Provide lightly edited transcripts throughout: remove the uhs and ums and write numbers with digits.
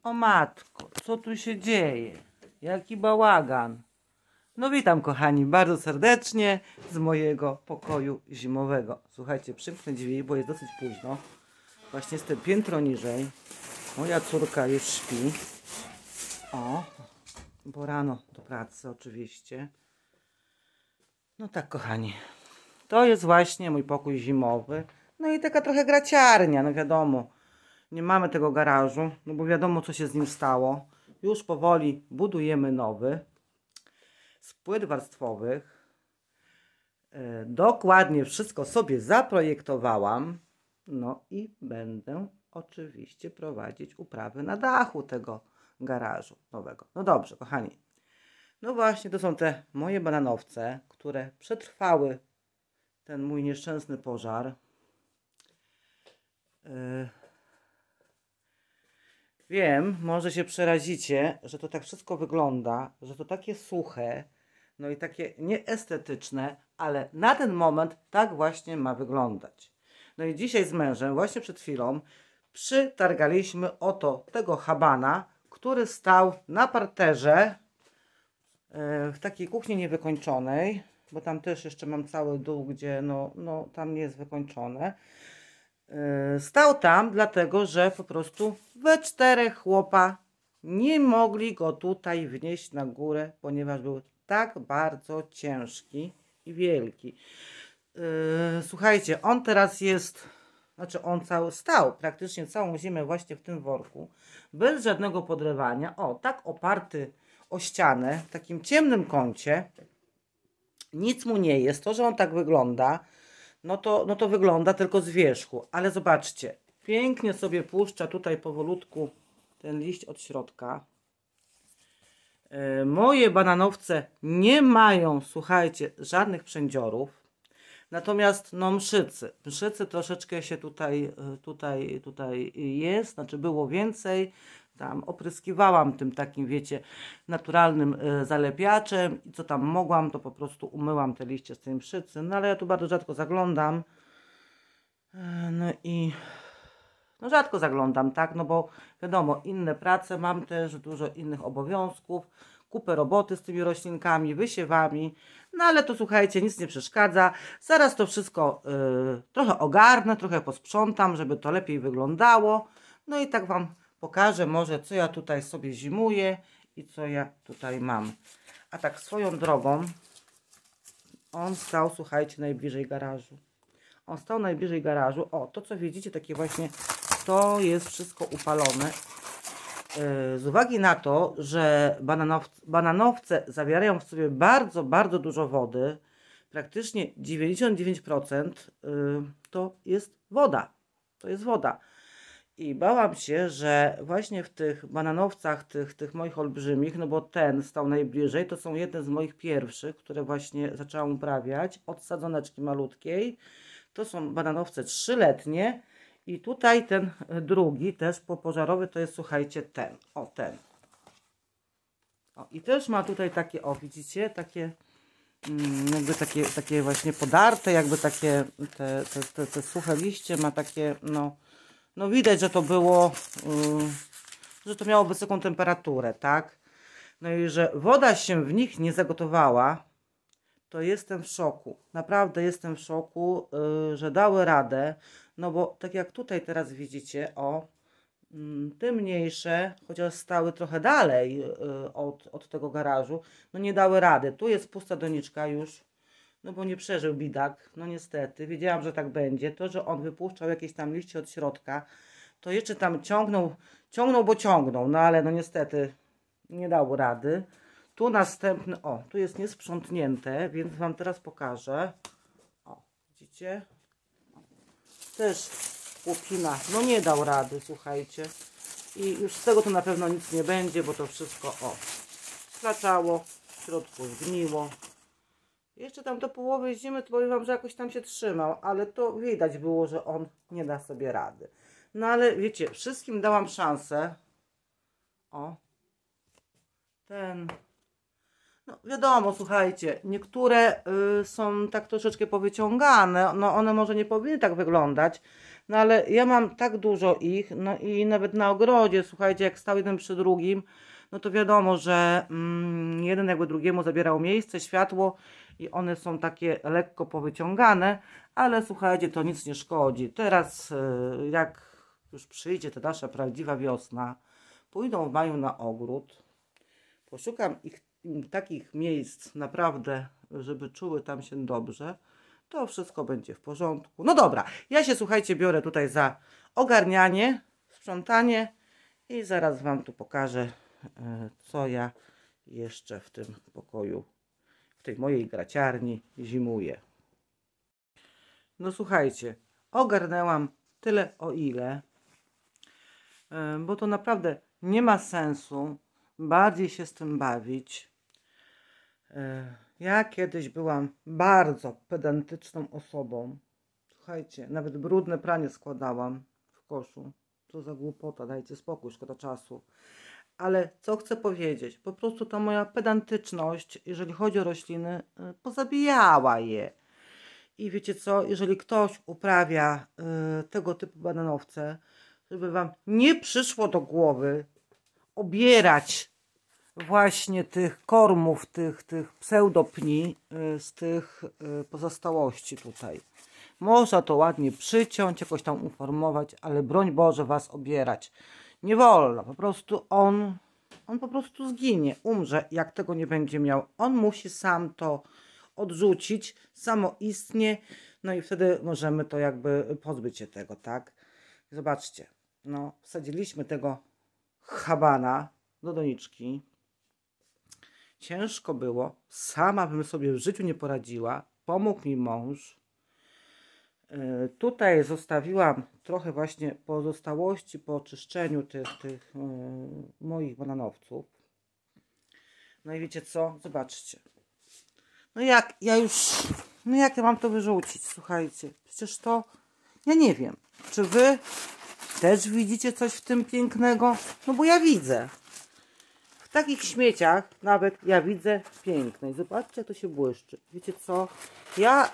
O matko, co tu się dzieje? Jaki bałagan. No witam kochani bardzo serdecznie z mojego pokoju zimowego. Słuchajcie, przymknę drzwi, bo jest dosyć późno. Właśnie jestem piętro niżej. Moja córka już śpi. O, bo rano do pracy oczywiście. No tak kochani, to jest właśnie mój pokój zimowy. No i taka trochę graciarnia, no wiadomo. Nie mamy tego garażu, no bo wiadomo co się z nim stało. Już powoli budujemy nowy. Z płyt warstwowych. Dokładnie wszystko sobie zaprojektowałam. No i będę oczywiście prowadzić uprawy na dachu tego garażu nowego. No dobrze, kochani. No właśnie, to są te moje bananowce, które przetrwały ten mój nieszczęsny pożar. Wiem, może się przerazicie, że to tak wszystko wygląda, że to takie suche, no i takie nieestetyczne, ale na ten moment tak właśnie ma wyglądać. No i dzisiaj z mężem, właśnie przed chwilą, przytargaliśmy oto tego habana, który stał na parterze w takiej kuchni niewykończonej, bo tam też jeszcze mam cały dół, gdzie no tam nie jest wykończone. Stał tam dlatego, że po prostu we czterech chłopa nie mogli go tutaj wnieść na górę, ponieważ był tak bardzo ciężki i wielki. Słuchajcie, on teraz jest, znaczy on cały stał praktycznie całą zimę właśnie w tym worku, bez żadnego podrywania, o tak oparty o ścianę, w takim ciemnym kącie. Nic mu nie jest, to, że on tak wygląda, no to wygląda tylko z wierzchu, ale zobaczcie, pięknie sobie puszcza tutaj powolutku ten liść od środka. Moje bananowce nie mają, słuchajcie, żadnych przędziorów, natomiast no mszycy troszeczkę się tutaj jest, znaczy było więcej. Tam opryskiwałam tym takim, wiecie, naturalnym zalepiaczem i co tam mogłam, to po prostu umyłam te liście z tej mszycy. No ale ja tu bardzo rzadko zaglądam. No i no rzadko zaglądam, tak, no bo wiadomo, inne prace, mam też dużo innych obowiązków, kupę roboty z tymi roślinkami, wysiewami, no ale to słuchajcie, nic nie przeszkadza. Zaraz to wszystko trochę ogarnę, trochę posprzątam, żeby to lepiej wyglądało. No i tak Wam pokażę może, co ja tutaj sobie zimuję i co ja tutaj mam. A tak swoją drogą, on stał, słuchajcie, najbliżej garażu. On stał najbliżej garażu. O, to co widzicie, takie właśnie, to jest wszystko upalone. Z uwagi na to, że bananowce zawierają w sobie bardzo, bardzo dużo wody, praktycznie 99% to jest woda. To jest woda. I bałam się, że właśnie w tych bananowcach, tych moich olbrzymich, no bo ten stał najbliżej, to są jedne z moich pierwszych, które właśnie zaczęłam uprawiać, od sadzoneczki malutkiej. To są bananowce 3-letnie i tutaj ten drugi, też popożarowy, to jest, słuchajcie, ten. O, ten. O, i też ma tutaj takie, o, widzicie, takie jakby takie właśnie podarte, jakby takie te suche liście ma takie, no widać, że to było, że to miało wysoką temperaturę, tak? No i że woda się w nich nie zagotowała, to jestem w szoku. Naprawdę jestem w szoku, że dały radę. No bo tak jak tutaj teraz widzicie, o, te mniejsze, chociaż stały trochę dalej od tego garażu, no nie dały rady. Tu jest pusta doniczka już, no bo nie przeżył bidak, no niestety. Wiedziałam, że tak będzie. To, że on wypuszczał jakieś tam liście od środka, to jeszcze tam ciągnął, bo ciągnął, no ale no niestety nie dało rady. Tu następny, o, tu jest niesprzątnięte, więc Wam teraz pokażę. O, widzicie? Też łupina, no nie dał rady, słuchajcie. I już z tego to na pewno nic nie będzie, bo to wszystko, o, sklaczało, w środku zgniło. Jeszcze tam do połowy zimy, to powiem Wam, że jakoś tam się trzymał, ale to widać było, że on nie da sobie rady. No ale wiecie, wszystkim dałam szansę. O, ten. No wiadomo, słuchajcie, niektóre są tak troszeczkę powyciągane, no one może nie powinny tak wyglądać, no ale ja mam tak dużo ich, no i nawet na ogrodzie, słuchajcie, jak stał jeden przy drugim, no to wiadomo, że jeden jakby drugiemu zabierał miejsce, światło i one są takie lekko powyciągane, ale słuchajcie, to nic nie szkodzi. Teraz jak już przyjdzie ta nasza prawdziwa wiosna, pójdą w maju na ogród, poszukam takich miejsc naprawdę, żeby czuły tam się dobrze, to wszystko będzie w porządku. No dobra, ja się, słuchajcie, biorę tutaj za ogarnianie, sprzątanie i zaraz Wam tu pokażę, co ja jeszcze w tym pokoju, w tej mojej graciarni zimuję. No słuchajcie, ogarnęłam tyle o ile, bo to naprawdę nie ma sensu bardziej się z tym bawić. Ja kiedyś byłam bardzo pedantyczną osobą. Słuchajcie, nawet brudne pranie składałam w koszu. Co za głupota, dajcie spokój, szkoda czasu. Ale co chcę powiedzieć? Po prostu ta moja pedantyczność, jeżeli chodzi o rośliny, pozabijała je. I wiecie co? Jeżeli ktoś uprawia tego typu bananowce, żeby Wam nie przyszło do głowy obierać właśnie tych kormów, tych pseudopni z tych pozostałości tutaj. Można to ładnie przyciąć, jakoś tam uformować, ale broń Boże Was obierać. Nie wolno, po prostu on po prostu zginie, umrze, jak tego nie będzie miał. On musi sam to odrzucić, samoistnie, no i wtedy możemy to jakby pozbyć się tego, tak? Zobaczcie, no wsadziliśmy tego habana do doniczki. Ciężko było, sama bym sobie w życiu nie poradziła, pomógł mi mąż. Tutaj zostawiłam trochę właśnie pozostałości po oczyszczeniu tych moich bananowców. No i wiecie co? Zobaczcie. No jak ja już, no jak ja mam to wyrzucić? Słuchajcie, przecież to, ja nie wiem, czy wy też widzicie coś w tym pięknego? No bo ja widzę. W takich śmieciach nawet ja widzę piękne. I zobaczcie, jak to się błyszczy. Wiecie co? Ja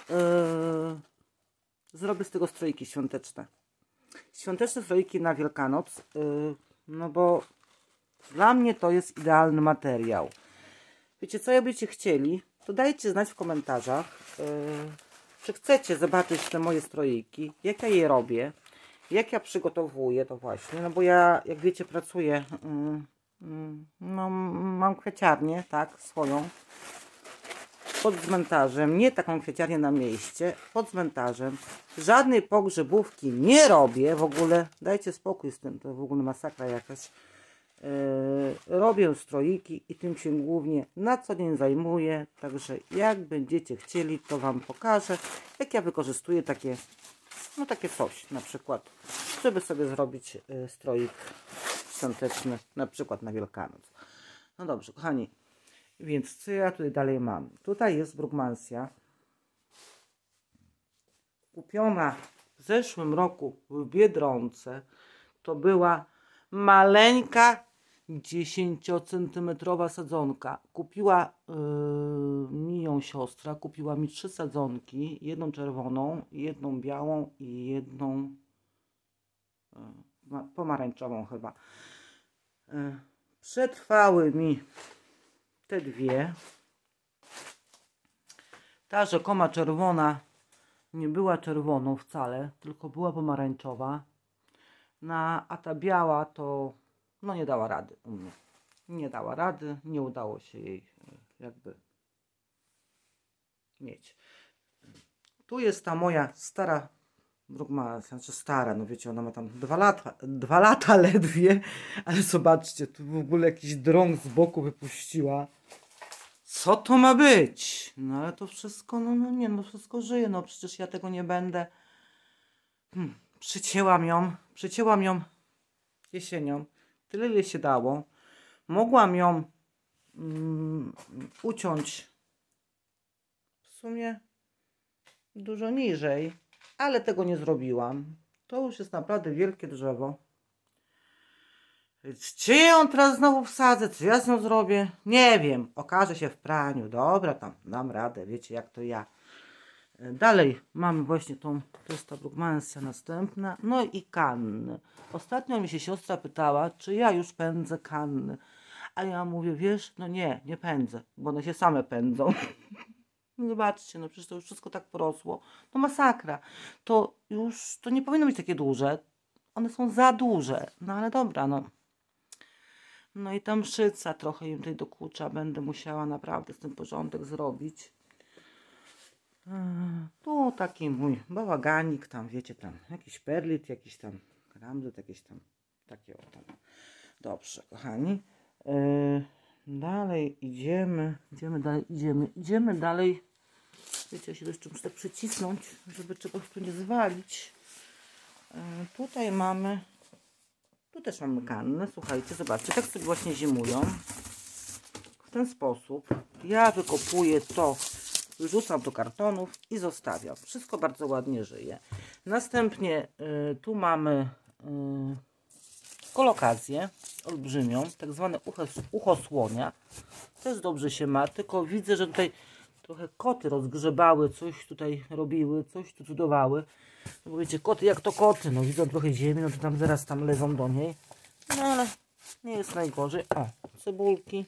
zrobię z tego stroiki świąteczne. Świąteczne stroiki na Wielkanoc. No bo dla mnie to jest idealny materiał. Wiecie co, jak będziecie chcieli, to dajcie znać w komentarzach, czy chcecie zobaczyć te moje stroiki, jak ja je robię, jak ja przygotowuję to właśnie, no bo ja, jak wiecie, pracuję, no mam kwieciarnię, tak, swoją, pod cmentarzem, nie taką kwieciarnię na mieście, pod cmentarzem, żadnej pogrzebówki nie robię, w ogóle, dajcie spokój z tym, to w ogóle masakra jakaś. Robię stroiki i tym się głównie na co dzień zajmuję, także jak będziecie chcieli, to Wam pokażę, jak ja wykorzystuję takie, no takie coś, na przykład, żeby sobie zrobić stroik świąteczny, na przykład na Wielkanoc. No dobrze, kochani, więc co ja tutaj dalej mam? Tutaj jest brugmansja, kupiona w zeszłym roku w Biedronce. To była maleńka 10-centymetrowa sadzonka. Kupiła mi ją siostra, kupiła mi 3 sadzonki, jedną czerwoną, jedną białą i jedną pomarańczową chyba. Przetrwały mi te dwie. Ta rzekoma czerwona nie była czerwoną wcale, tylko była pomarańczowa. A ta biała to no nie dała rady u mnie. Nie dała rady, nie udało się jej jakby mieć. Tu jest ta moja stara brugmansja, znaczy stara, no wiecie, ona ma tam 2 lata ledwie, ale zobaczcie, tu w ogóle jakiś drąg z boku wypuściła. Co to ma być? No ale to wszystko, no nie, no wszystko żyje, no przecież ja tego nie będę. Przycięłam ją jesienią, tyle ile się dało. Mogłam ją uciąć w sumie dużo niżej, ale tego nie zrobiłam. To już jest naprawdę wielkie drzewo. Gdzie ją teraz znowu wsadzę? Co ja z nią zrobię? Nie wiem. Okaże się w praniu. Dobra, tam dam radę. Wiecie, jak to ja. Dalej mamy właśnie tą, to jest ta Brugmansia następna. No i kanny. Ostatnio mi się siostra pytała, czy ja już pędzę kanny. A ja mówię, wiesz, no nie pędzę, bo one się same pędzą. No zobaczcie, no przecież to już wszystko tak porosło. To masakra. To już, to nie powinno być takie duże. One są za duże. No ale dobra, no. No i ta mszyca trochę im tutaj dokucza. Będę musiała naprawdę z tym porządek zrobić. Tu taki mój bałaganik, tam wiecie, tam jakiś perlit, jakiś tam kramzyt, jakieś tam takie o tam. Dobrze, kochani. Dalej idziemy dalej. Wiecie, ja się jeszcze muszę tak przycisnąć, żeby czegoś tu nie zwalić. Tutaj mamy, tu też mamy kannę. Słuchajcie, zobaczcie, tak sobie właśnie zimują. W ten sposób ja wykopuję to, wrzucam do kartonów i zostawiam. Wszystko bardzo ładnie żyje. Następnie tu mamy kolokację olbrzymią, tak zwane ucho słonia. Też dobrze się ma, tylko widzę, że tutaj trochę koty rozgrzebały, coś tutaj robiły, coś tu cudowały. No bo wiecie, koty jak to koty, no widzą trochę ziemi, no to tam zaraz tam lezą do niej. No ale nie jest najgorzej. O, cebulki.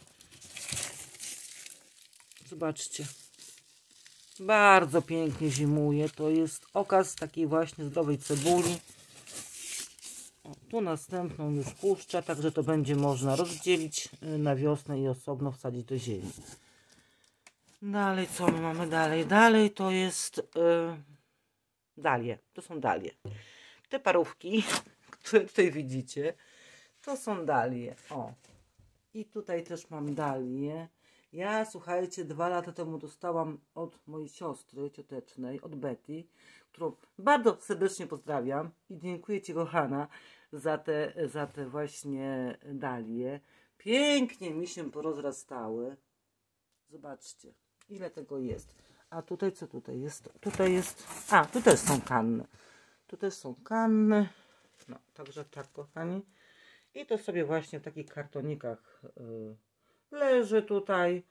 Zobaczcie. Bardzo pięknie zimuje. To jest okaz takiej właśnie zdrowej cebuli. O, tu następną już puszcza, także to będzie można rozdzielić na wiosnę i osobno wsadzić do ziemi. Dalej, co my mamy dalej? Dalej to jest dalie. To są dalie. Te parówki, które tutaj widzicie, to są dalie. O. I tutaj też mam dalię. Ja, słuchajcie, 2 lata temu dostałam od mojej siostry ciotecznej, od Betty, którą bardzo serdecznie pozdrawiam i dziękuję Ci, kochana, za te właśnie dalie. Pięknie mi się porozrastały. Zobaczcie, ile tego jest. A tutaj, co tutaj jest? Tutaj jest, a, tu też są kanny. Tu też są kanny. No, także tak, kochani. I to sobie właśnie w takich kartonikach leży tutaj.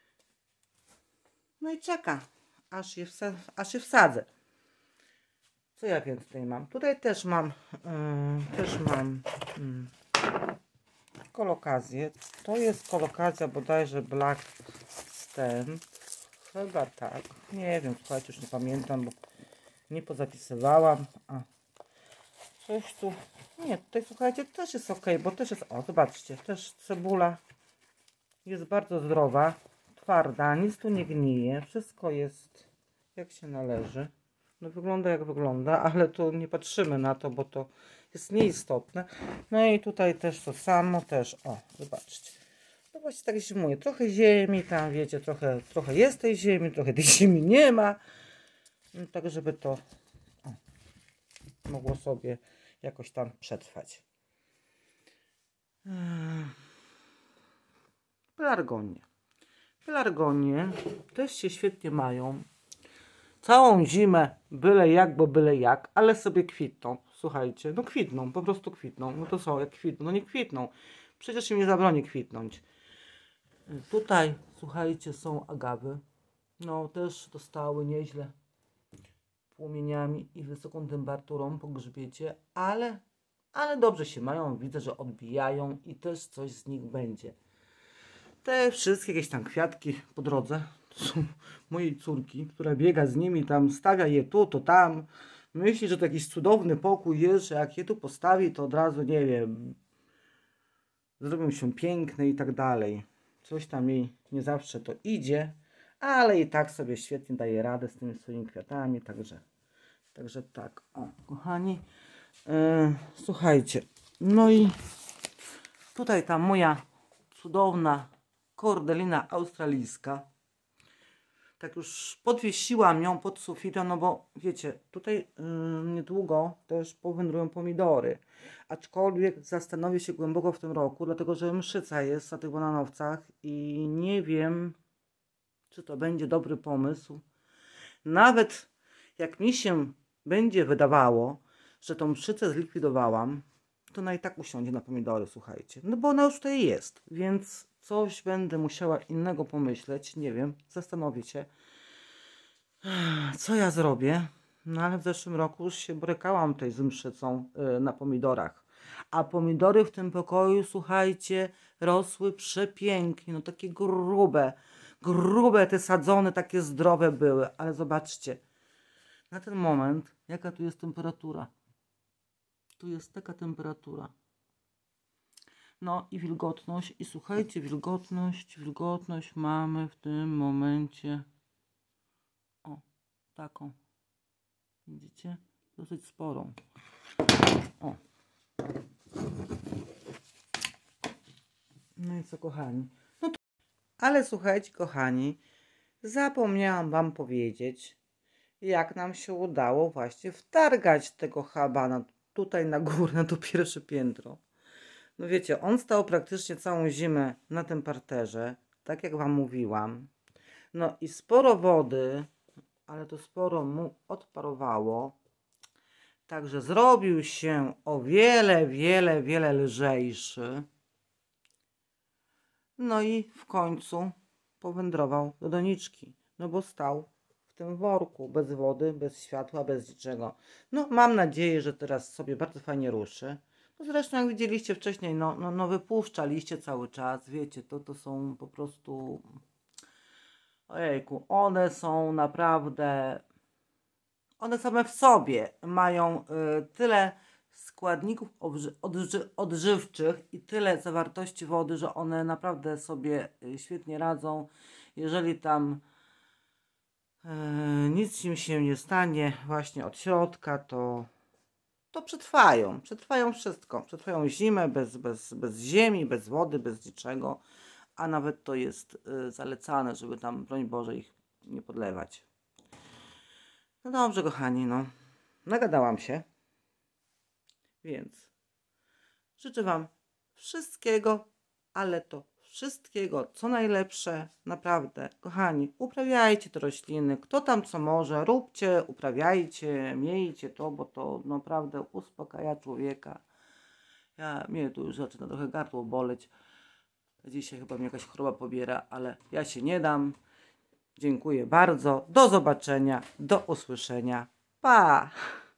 No i czeka, aż je wsadzę. Co ja więc tutaj mam? Tutaj też mam kolokację. To jest kolokazja bodajże Black Stem. Chyba tak. Nie wiem, słuchajcie, już nie pamiętam, bo nie pozapisywałam. A. Coś tu... Nie, tutaj słuchajcie, też jest ok, bo też jest... O, zobaczcie, też cebula jest bardzo zdrowa, twarda, nic tu nie gnije, wszystko jest jak się należy. No wygląda jak wygląda, ale tu nie patrzymy na to, bo to jest nieistotne. No i tutaj też to samo, też, o, zobaczcie. No właśnie tak zimuje, trochę ziemi tam, wiecie, trochę jest tej ziemi, trochę tej ziemi nie ma. No, tak, żeby to mogło sobie jakoś tam przetrwać. Pelargonie. Pelargonie też się świetnie mają. Całą zimę byle jak, bo byle jak, ale sobie kwitną. Słuchajcie, no kwitną, po prostu kwitną. No to są, jak kwitną, no nie kwitną. Przecież im nie zabroni kwitnąć. Tutaj, słuchajcie, są agawy. No też dostały nieźle płomieniami i wysoką temperaturą po grzbiecie, ale dobrze się mają. Widzę, że odbijają i też coś z nich będzie. Te wszystkie jakieś tam kwiatki po drodze to są mojej córki, która biega z nimi, tam stawia je tu, to tam. Myśli, że to jakiś cudowny pokój jest, że jak je tu postawi, to od razu, nie wiem, zrobią się piękne i tak dalej. Coś tam jej nie zawsze to idzie, ale i tak sobie świetnie daje radę z tymi swoimi kwiatami, także tak. O, kochani, słuchajcie, no i tutaj ta moja cudowna kordelina australijska. Tak już podwiesiłam ją pod sufitem, no bo wiecie, tutaj niedługo też powędrują pomidory. Aczkolwiek zastanowię się głęboko w tym roku, dlatego że mszyca jest na tych bananowcach i nie wiem, czy to będzie dobry pomysł. Nawet jak mi się będzie wydawało, że tą mszycę zlikwidowałam, to ona i tak usiądzie na pomidory, słuchajcie. No bo ona już tutaj jest, więc coś będę musiała innego pomyśleć. Nie wiem, zastanowię się, co ja zrobię. No ale w zeszłym roku już się borykałam tutaj z mszycą na pomidorach. A pomidory w tym pokoju, słuchajcie, rosły przepięknie. No takie grube, grube te sadzone, takie zdrowe były. Ale zobaczcie, na ten moment, jaka tu jest temperatura. Tu jest taka temperatura. No i wilgotność. I słuchajcie, wilgotność mamy w tym momencie. O, taką. Widzicie? Dosyć sporą. O. No i co, kochani? No to... Ale słuchajcie, kochani, zapomniałam wam powiedzieć, jak nam się udało właśnie wtargać tego habana tutaj na górę, na to pierwsze piętro. No wiecie, on stał praktycznie całą zimę na tym parterze, tak jak wam mówiłam. No i sporo wody, ale to sporo mu odparowało. Także zrobił się o wiele lżejszy. No i w końcu powędrował do doniczki. No bo stał w tym worku, bez wody, bez światła, bez niczego. No mam nadzieję, że teraz sobie bardzo fajnie ruszy. No zresztą jak widzieliście wcześniej, no wypuszcza liście cały czas. Wiecie, to są po prostu... Ojejku, one są naprawdę... One same w sobie mają tyle składników odżywczych i tyle zawartości wody, że one naprawdę sobie świetnie radzą. Jeżeli tam nic im się nie stanie właśnie od środka, to przetrwają. Przetrwają wszystko. Przetrwają zimę bez ziemi, bez wody, bez niczego. A nawet to jest zalecane, żeby tam, broń Boże, ich nie podlewać. No dobrze, kochani, no. Nagadałam się. Więc życzę wam wszystkiego, ale to wszystkiego, co najlepsze. Naprawdę, kochani, uprawiajcie te rośliny. Kto tam co może, róbcie, uprawiajcie, miejcie to, bo to naprawdę uspokaja człowieka. Mnie tu już zaczyna trochę gardło boleć. Dzisiaj chyba mnie jakaś choroba pobiera, ale ja się nie dam. Dziękuję bardzo. Do zobaczenia. Do usłyszenia. Pa!